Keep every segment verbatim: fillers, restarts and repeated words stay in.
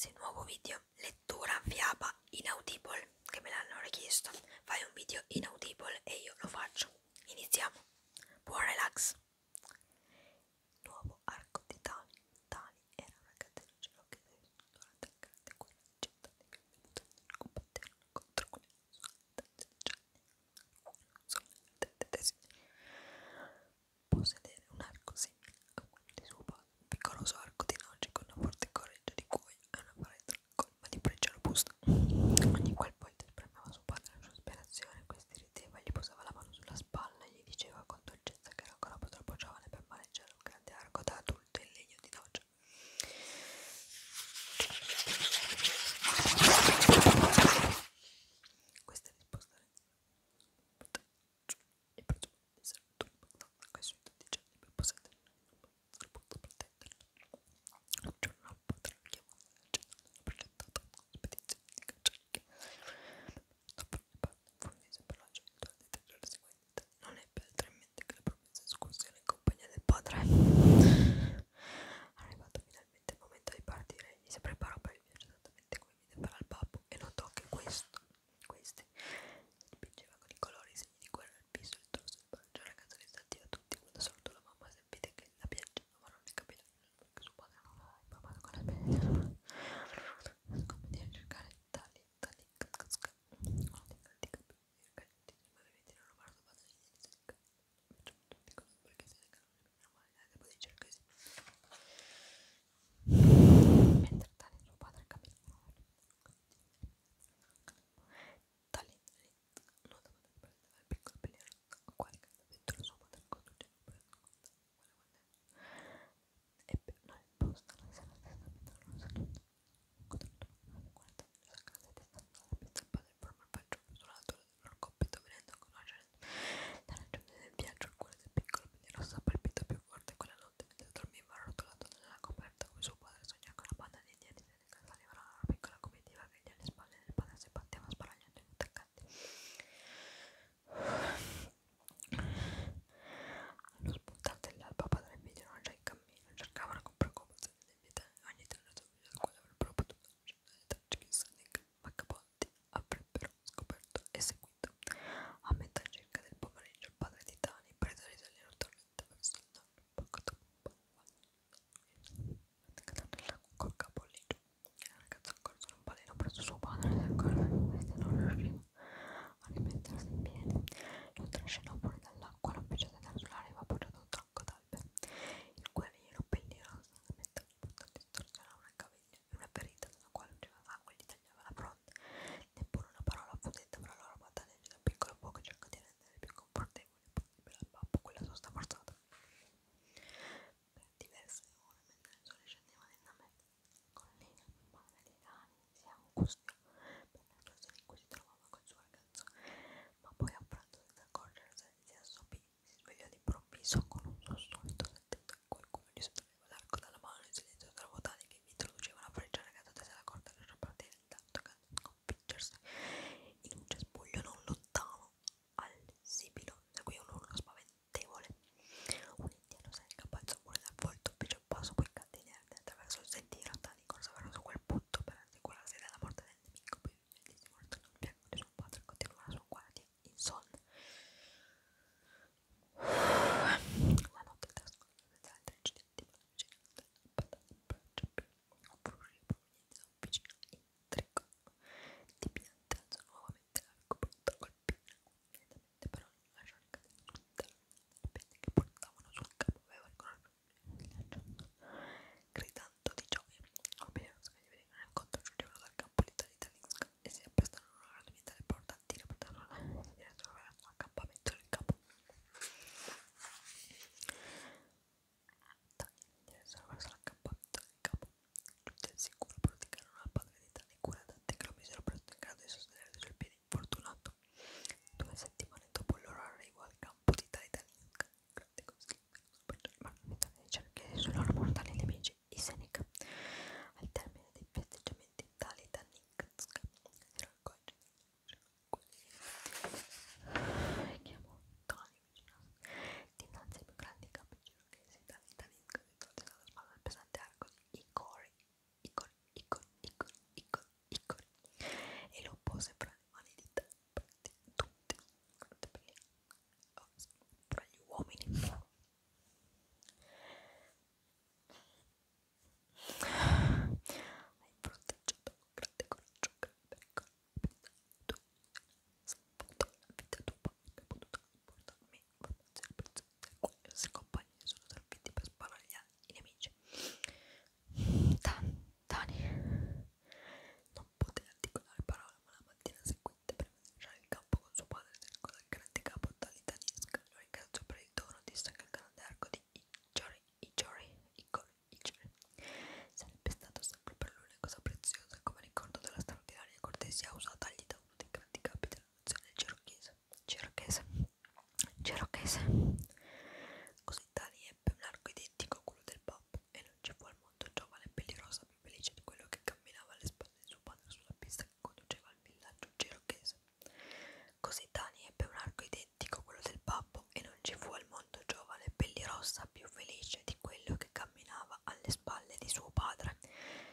ragazzi, nuovo video, lettura fiaba inaudible, che me l'hanno richiesto. Fai un video inaudible e io lo faccio. Iniziamo. Buon relax. Nuovo arco di Tali. Tali era una catena che durante la grande guerra di cent'anni che è venuta nel combattere contro quelle soldatenze gianni. Soldatenze possedere un arco simile a quello di suo padre, un piccoloso arco di noce con una forte correggia di cuoio e una palestra colma di breccia robusta. Ogni qual volta spremeva suo padre la sua ispirazione, questi rideva, gli posava la mano sulla spalla e gli diceva con dolcezza che era ancora potrà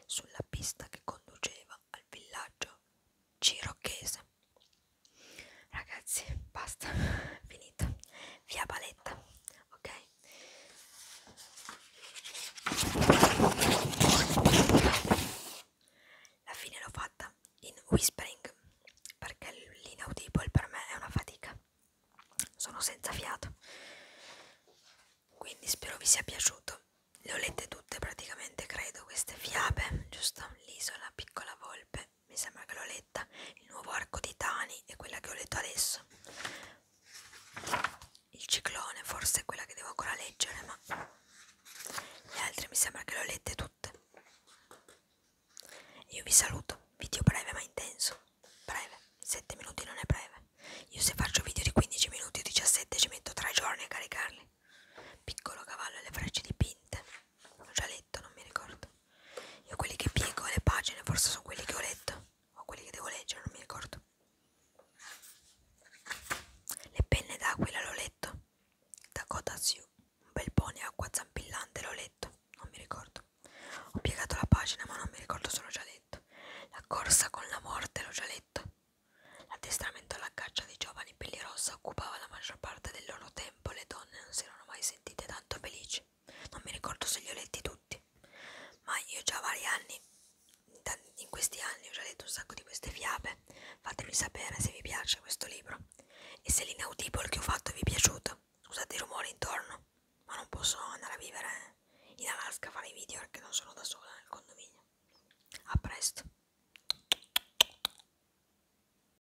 sulla pista che conduceva al villaggio cirocchese. Ragazzi, basta, finito. Via Baletta, ok? La fine l'ho fatta in whispering perché l'inaudible per me è una fatica. Sono senza fiato. Quindi spero vi sia piaciuto. Le ho lette tutte praticamente, credo, queste fiabe, giusto? L'isola, Piccola Volpe, mi sembra che l'ho letta. Il nuovo arco di Tani è quella che ho letto adesso. Il ciclone forse è quella che devo ancora leggere, ma le altre mi sembra che le ho lette tutte. Io vi saluto, video breve ma intenso. Breve, sette minuti non è breve. Io se faccio video di quindici minuti o diciassette ci metto tre giorni a caricarli. Piccolo cavallo e le frecce dipinte, l'ho già letto, non mi ricordo. Io quelli che piego le pagine forse sono quelli che ho letto, o quelli che devo leggere, non mi ricordo. Le penne d'aquila l'ho letto, Dakota Sioux, un bel pony acqua zampillante l'ho letto, non mi ricordo. Ho piegato la pagina ma non mi ricordo se l'ho già letto. La corsa con la morte l'ho già letto. L'addestramento alla caccia dei giovani pellirossa occupava la maggior parte del loro tempo, le donne non si erano mai sentite tanto felici. Non mi ricordo se li ho letti tutti, ma io già vari anni, in questi anni ho già letto un sacco di queste fiabe. Fatemi sapere se vi piace questo libro e se l'inaudible che ho fatto vi è piaciuto. Scusate i rumori intorno, ma non posso andare a vivere in Alaska a fare i video perché non sono da sola nel condominio.